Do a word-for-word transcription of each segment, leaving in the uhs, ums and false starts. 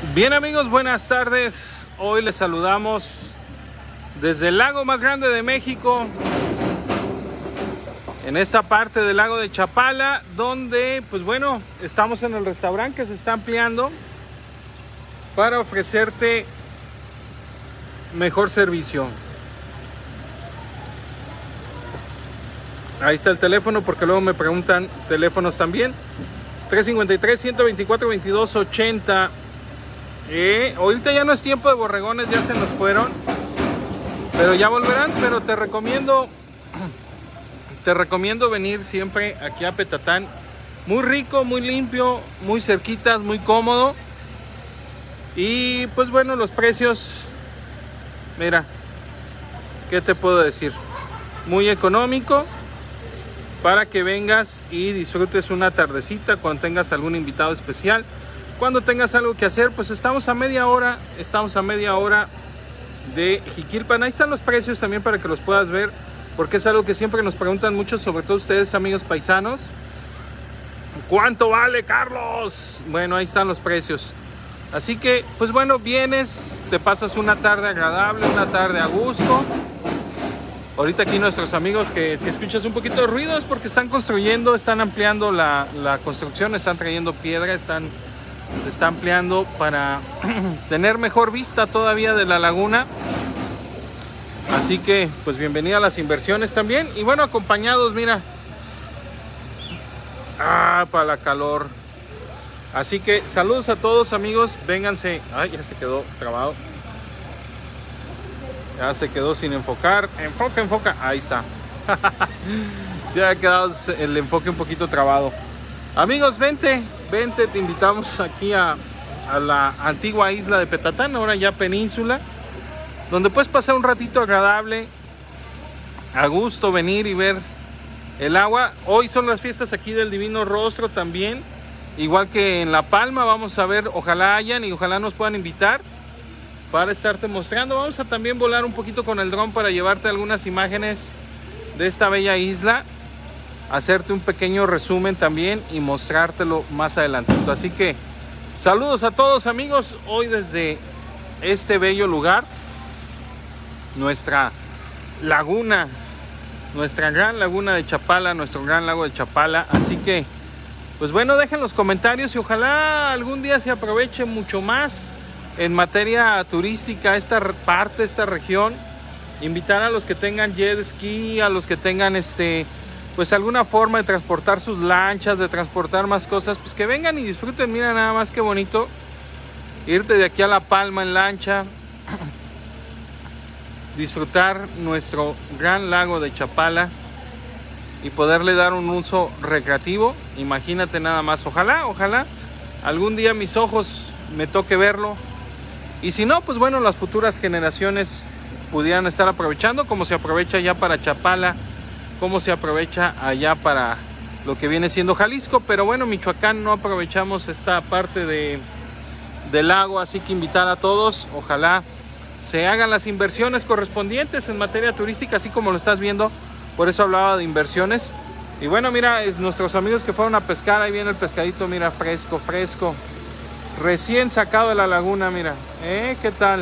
Bien amigos, buenas tardes. Hoy les saludamos desde el lago más grande de México, en esta parte del lago de Chapala, donde pues bueno, estamos en el restaurante que se está ampliando para ofrecerte mejor servicio. Ahí está el teléfono, porque luego me preguntan teléfonos también. tres cinco tres, uno dos cuatro, veintidós ochenta. Eh, ahorita ya no es tiempo de borregones, ya se nos fueron, pero ya volverán. Pero te recomiendo te recomiendo venir siempre aquí a Petatán. Muy rico, muy limpio, muy cerquitas, muy cómodo. Y pues bueno, los precios, mira, ¿qué te puedo decir? Muy económico, para que vengas y disfrutes una tardecita cuando tengas algún invitado especial. Cuando tengas algo que hacer, pues estamos a media hora, estamos a media hora de Jiquilpan. Ahí están los precios también para que los puedas ver, porque es algo que siempre nos preguntan mucho, sobre todo ustedes, amigos paisanos. ¿Cuánto vale, Carlos? Bueno, ahí están los precios. Así que, pues bueno, vienes, te pasas una tarde agradable, una tarde a gusto. Ahorita aquí nuestros amigos, que si escuchas un poquito de ruido es porque están construyendo, están ampliando la, la construcción, están trayendo piedra, están... se está ampliando para tener mejor vista todavía de la laguna. Así que pues bienvenida a las inversiones también. Y bueno, acompañados, mira, ah, para la calor. Así que saludos a todos amigos, vénganse. Ay, ya se quedó trabado, ya se quedó sin enfocar. Enfoca, enfoca, ahí está. Se ha quedado el enfoque un poquito trabado. Amigos, vente, vente, te invitamos aquí a, a la antigua isla de Petatán, ahora ya península, donde puedes pasar un ratito agradable, a gusto, venir y ver el agua. Hoy son las fiestas aquí del Divino Rostro también, igual que en La Palma. Vamos a ver, ojalá hayan y ojalá nos puedan invitar para estarte mostrando. Vamos a también volar un poquito con el dron para llevarte algunas imágenes de esta bella isla, hacerte un pequeño resumen también y mostrártelo más adelantito. Así que saludos a todos amigos, hoy desde este bello lugar, nuestra laguna, nuestra gran laguna de Chapala, nuestro gran lago de Chapala. Así que pues bueno, dejen los comentarios y ojalá algún día se aproveche mucho más en materia turística esta parte, esta región. Invitar a los que tengan jet ski, a los que tengan este pues alguna forma de transportar sus lanchas, de transportar más cosas, pues que vengan y disfruten. Mira nada más qué bonito irte de aquí a La Palma en lancha, disfrutar nuestro gran lago de Chapala y poderle dar un uso recreativo. Imagínate nada más, ojalá, ojalá algún día mis ojos me toque verlo, y si no, pues bueno, las futuras generaciones pudieran estar aprovechando como se aprovecha ya para Chapala, cómo se aprovecha allá para lo que viene siendo Jalisco. Pero bueno, Michoacán no aprovechamos esta parte de, del lago, así que invitar a todos, ojalá se hagan las inversiones correspondientes en materia turística, así como lo estás viendo. Por eso hablaba de inversiones. Y bueno, mira, es nuestros amigos que fueron a pescar, ahí viene el pescadito, mira, fresco, fresco, recién sacado de la laguna, mira, ¿eh? ¿Qué tal?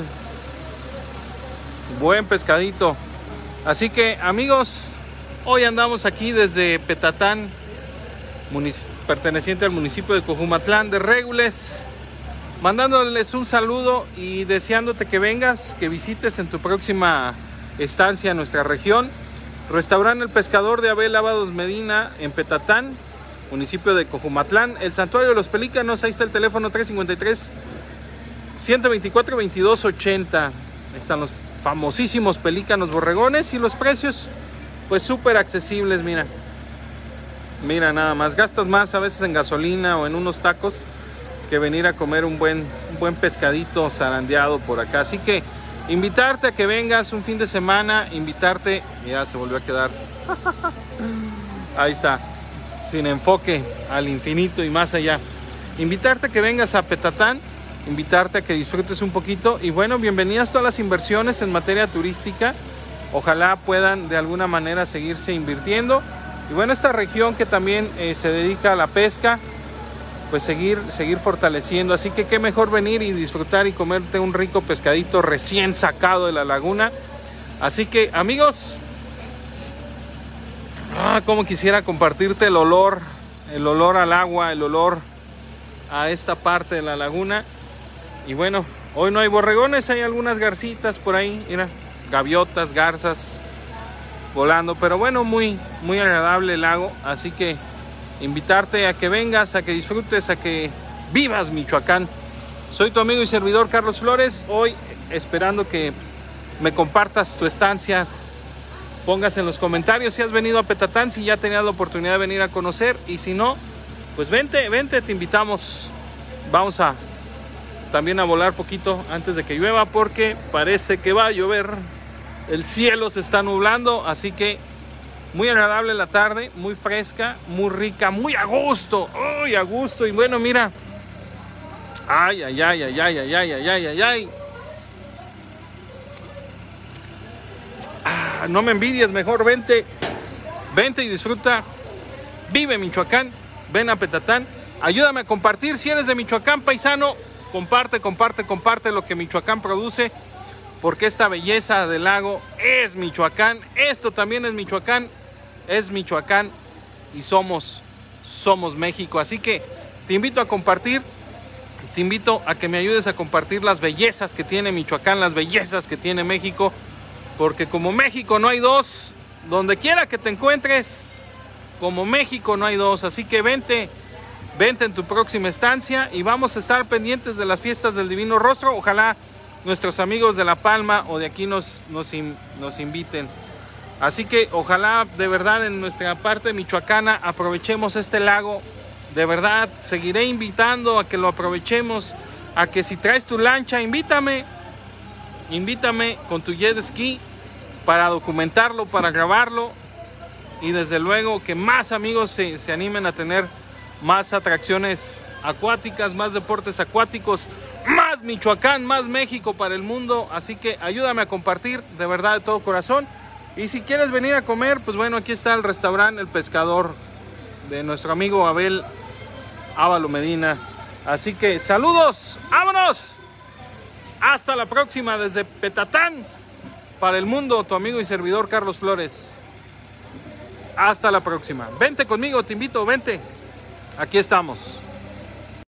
Buen pescadito. Así que amigos, hoy andamos aquí desde Petatán, perteneciente al municipio de Cojumatlán de Régules, mandándoles un saludo y deseándote que vengas, que visites en tu próxima estancia en nuestra región. Restaurante El Pescador de Abel Ábados Medina en Petatán, municipio de Cojumatlán. El Santuario de los Pelícanos, ahí está el teléfono tres cinco tres, uno dos cuatro, veintidós ochenta. Ahí están los famosísimos pelícanos borregones y los precios pues súper accesibles. Mira, mira nada más, gastas más a veces en gasolina o en unos tacos que venir a comer un buen, un buen pescadito zarandeado por acá. Así que invitarte a que vengas un fin de semana, invitarte, ya se volvió a quedar, ahí está, sin enfoque, al infinito y más allá. Invitarte a que vengas a Petatán, invitarte a que disfrutes un poquito. Y bueno, bienvenidas todas las inversiones en materia turística. Ojalá puedan de alguna manera seguirse invirtiendo. Y bueno, esta región que también eh, se dedica a la pesca, pues seguir, seguir fortaleciendo. Así que qué mejor venir y disfrutar y comerte un rico pescadito recién sacado de la laguna. Así que, amigos, ah, como quisiera compartirte el olor, el olor al agua, el olor a esta parte de la laguna. Y bueno, hoy no hay borregones, hay algunas garcitas por ahí, mira, gaviotas, garzas volando, pero bueno, muy, muy agradable el lago. Así que invitarte a que vengas, a que disfrutes, a que vivas Michoacán. Soy tu amigo y servidor Carlos Flores, hoy esperando que me compartas tu estancia, pongas en los comentarios si has venido a Petatán, si ya tenías la oportunidad de venir a conocer, y si no, pues vente, vente, te invitamos. Vamos a también a volar poquito antes de que llueva, porque parece que va a llover, el cielo se está nublando, así que muy agradable la tarde, muy fresca, muy rica, muy a gusto, uy, a gusto. Y bueno, mira, ay, ay, ay, ay, ay, ay, ay, ay, ay, ay, ay. Ah, no me envidies, mejor vente, vente y disfruta, vive Michoacán, ven a Petatán, ayúdame a compartir, si eres de Michoacán, paisano, comparte, comparte, comparte lo que Michoacán produce, porque esta belleza del lago es Michoacán, esto también es Michoacán, es Michoacán y somos, somos México. Así que te invito a compartir, te invito a que me ayudes a compartir las bellezas que tiene Michoacán, las bellezas que tiene México, porque como México no hay dos, donde quiera que te encuentres, como México no hay dos. Así que vente, vente en tu próxima estancia y vamos a estar pendientes de las fiestas del Divino Rostro. Ojalá nuestros amigos de La Palma o de aquí nos, nos, nos inviten. Así que ojalá de verdad en nuestra parte michoacana aprovechemos este lago. De verdad, seguiré invitando a que lo aprovechemos, a que si traes tu lancha, invítame, invítame con tu jet ski para documentarlo, para grabarlo, y desde luego que más amigos se, se animen a tener más atracciones acuáticas, más deportes acuáticos, más Michoacán, más México para el mundo. Así que ayúdame a compartir de verdad de todo corazón. Y si quieres venir a comer, pues bueno, aquí está el restaurante El Pescador de nuestro amigo Abel Ávalo Medina. Así que saludos, vámonos. Hasta la próxima desde Petatán para el mundo, tu amigo y servidor Carlos Flores. Hasta la próxima. Vente conmigo, te invito, vente. Aquí estamos.